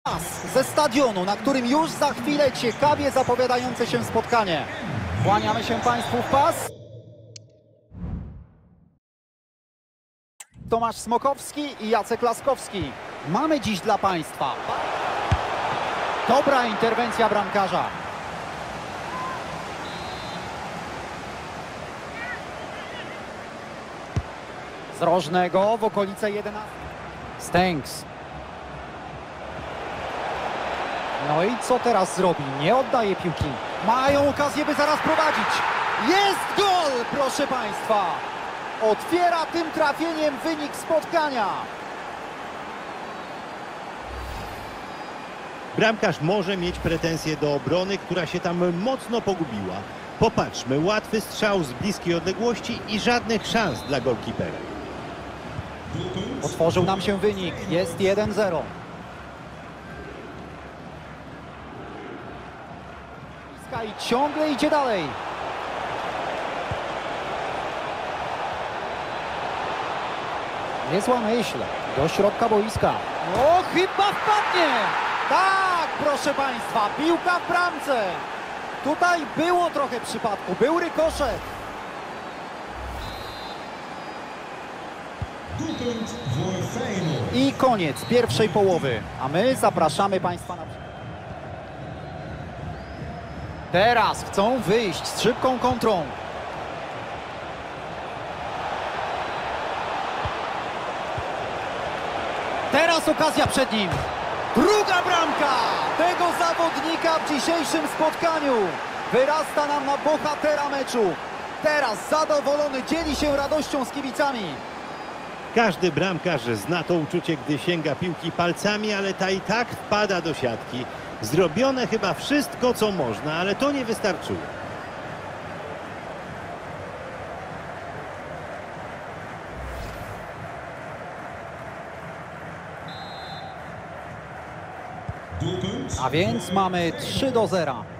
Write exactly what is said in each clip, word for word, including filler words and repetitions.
Ze stadionu, na którym już za chwilę ciekawie zapowiadające się spotkanie. Kłaniamy się Państwu w pas. Tomasz Smokowski i Jacek Laskowski. Mamy dziś dla Państwa dobra interwencja bramkarza. Z rożnego w okolice jedenastej. Stęks. No i co teraz zrobi? Nie oddaje piłki. Mają okazję, by zaraz prowadzić. Jest gol, proszę Państwa. Otwiera tym trafieniem wynik spotkania. Bramkarz może mieć pretensje do obrony, która się tam mocno pogubiła. Popatrzmy, łatwy strzał z bliskiej odległości i żadnych szans dla golkipera. Otworzył nam się wynik. Jest jeden zero. I ciągle idzie dalej. Niezła myśl. Do środka boiska. O, chyba wpadnie. Tak, proszę Państwa, piłka w bramce. Tutaj było trochę przypadku, był rykoszet. I koniec pierwszej połowy. A my zapraszamy Państwa na... Teraz chcą wyjść z szybką kontrą. Teraz okazja przed nim. Druga bramka tego zawodnika w dzisiejszym spotkaniu. Wyrasta nam na bohatera meczu. Teraz zadowolony dzieli się radością z kibicami. Każdy bramkarz zna to uczucie, gdy sięga piłki palcami, ale ta i tak wpada do siatki. Zrobione chyba wszystko, co można, ale to nie wystarczyło. A więc mamy trzy do zera.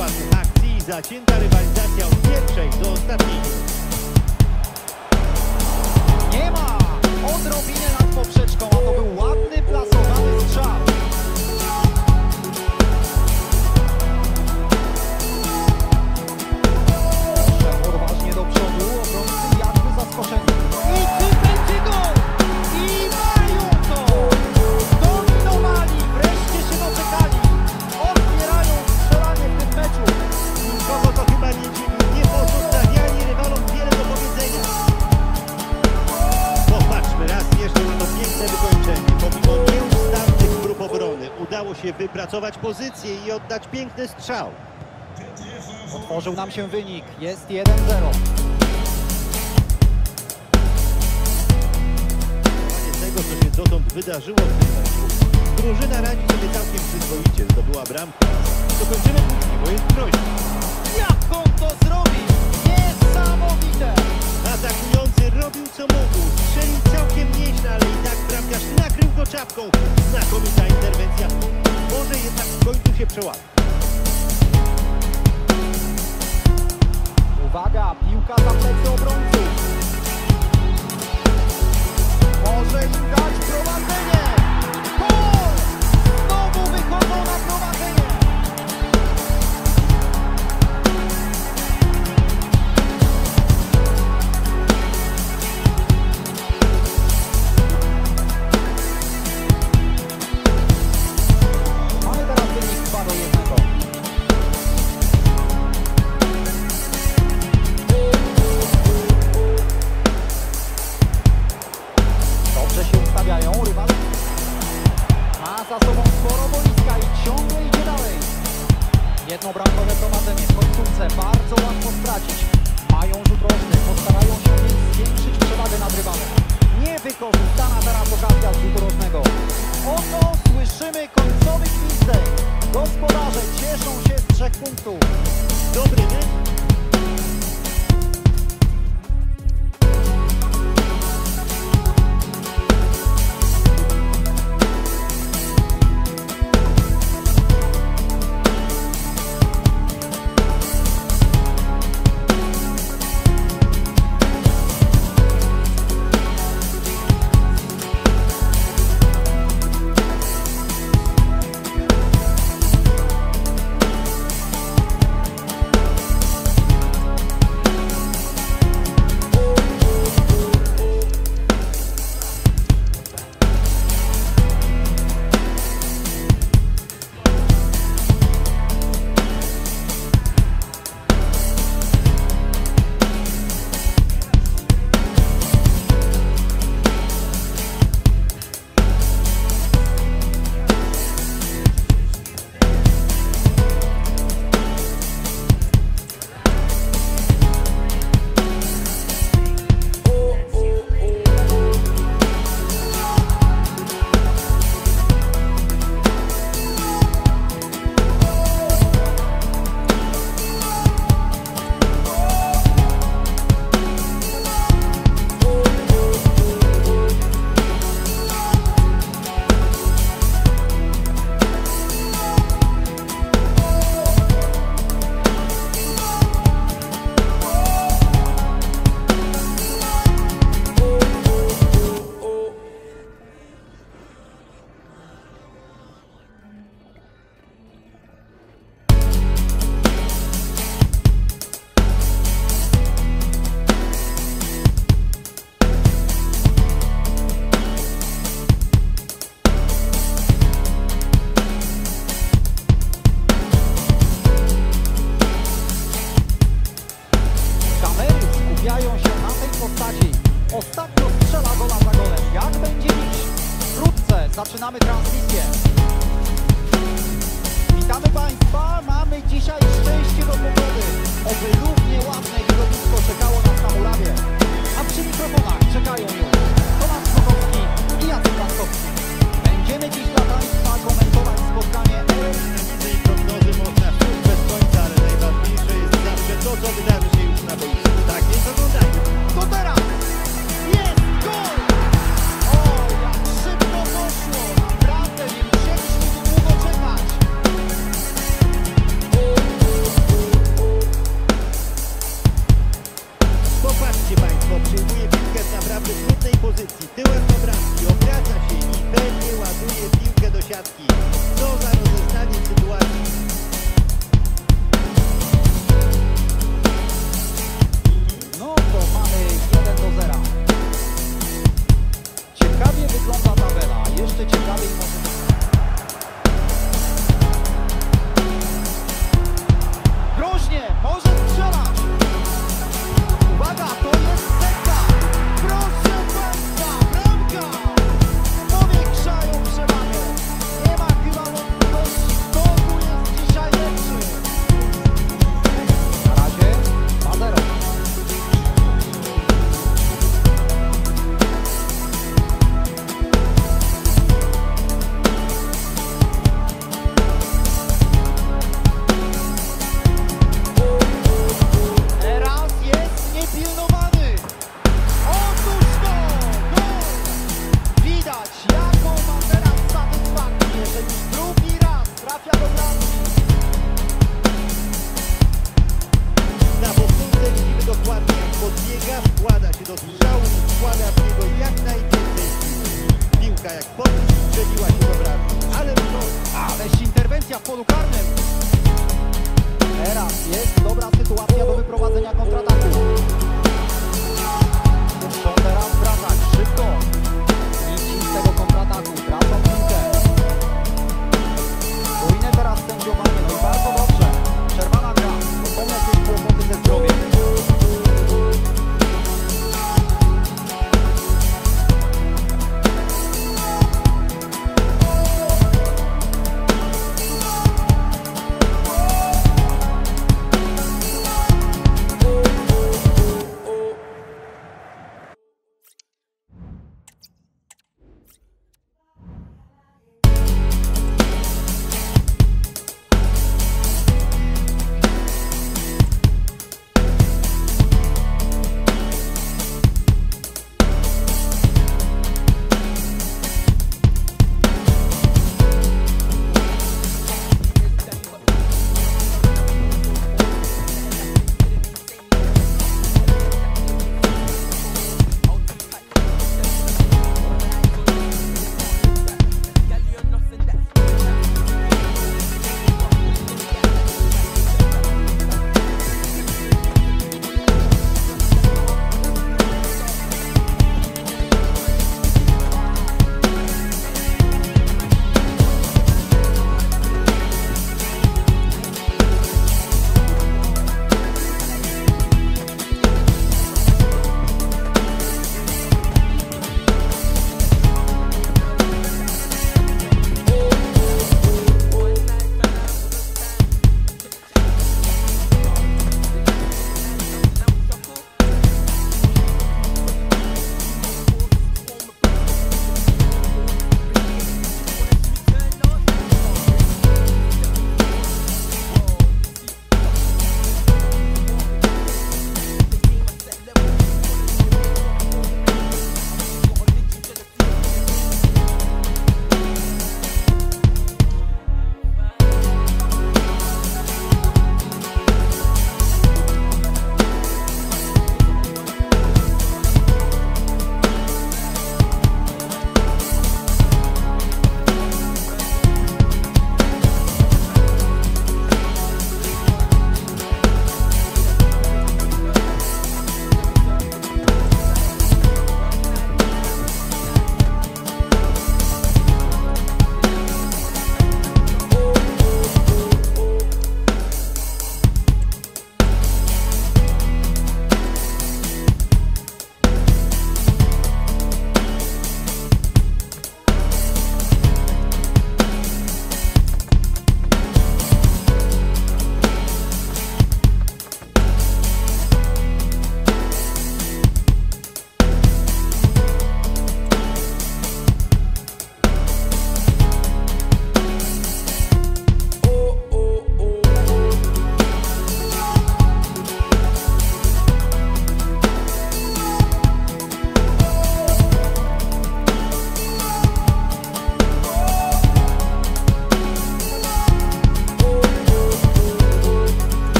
dokładnych akcji i zacięta rywalizacja od pierwszej do ostatniej. Nie ma! Odrobinę nad poprzeczką, a to był ładny, plasowany strzał. Szedł odważnie do przodu, obrońcy jakby zaskoczeni. I czy będzie gol? I mają to! Dominowali, wreszcie się doczekali. Otwierają strzelanie w tym meczu. Nikogo to chyba nie dziwi. Nie pozostawiali rywalom wiele do powiedzenia. Popatrzmy raz jeszcze na to piękne wykończenie. Pomimo nieustannych prób obrony udało się wypracować pozycję i oddać piękny strzał. Otworzył nam się wynik. Jest jeden zero. Z tego, co się dotąd wydarzyło w tym meczu, drużyna radzi sobie całkiem przyzwoicie. Zdobyła bramkę. Dokończymy później, bo jest groźny. Jak on to zrobi? Niesamowite! Atakujący robił co mógł. Strzelił całkiem nieźle, ale i tak bramkarz nakrył go czapką. Znakomita interwencja. Może jednak w końcu się przełamie. Uwaga, piłka za plecy obrońców. Może im dać prowadzenie. Gol! Znowu wychodzą na prowadzenie. Mamy teraz wynik dwa do jednego. Dobrze się ustawiają, rywal ma za sobą sporo boiska i ciągle idzie dalej. Jednobramkowe prowadzenie w końcówce bardzo łatwo stracić. Mają rzut rożny, postarają się więc zwiększyć przewagę nad rywalem. Niewykorzystana teraz okazja z rzutu rożnego. Oto słyszymy końcowy gwizdek. Gospodarze cieszą się z trzech punktów. Dobry mecz. Ostatnio strzela gola za golem. Jak będzie dziś? Wkrótce zaczynamy transmisję. Witamy Państwa. Mamy dzisiaj szczęście do pogody. Oby równie ładne widowisko czekało nas na murawie. A przy mikrofonach czekają już Tomasz Sokowski i Jacek Laskowski. Będziemy dziś dla Państwa komentować spotkanie. Tej prognozy można szukać bez końca, ale najważniejsze jest zawsze to, co wydarzy się już na boisku. Tak więc oglądajmy. To teraz jest gol! O, jak szybko poszło! Naprawdę nie musieliśmy tu długo czekać. na kontrataku.